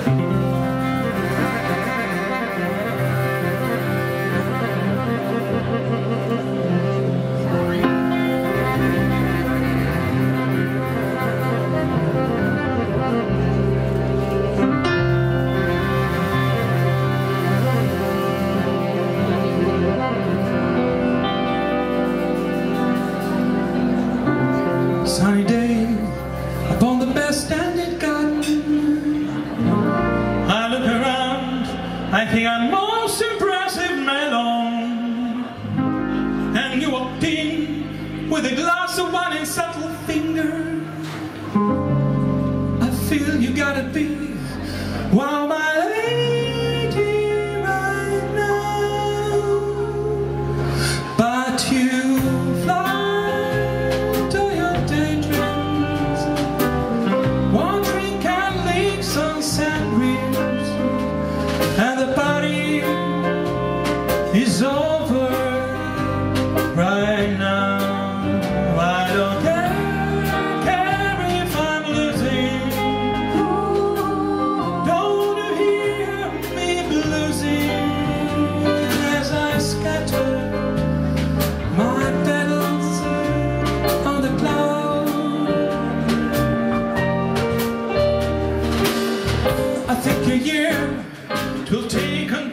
Sunny day upon the best standard garden. I look around, I think I'm most impressive man alone. And you walked in with a glass of wine and subtle finger. I feel you gotta be one of my lady right now. But you fly and the party is over right now. I don't care if I'm losing. Don't you hear me bluesing as I scatter my petals on the cloud? I think a year will take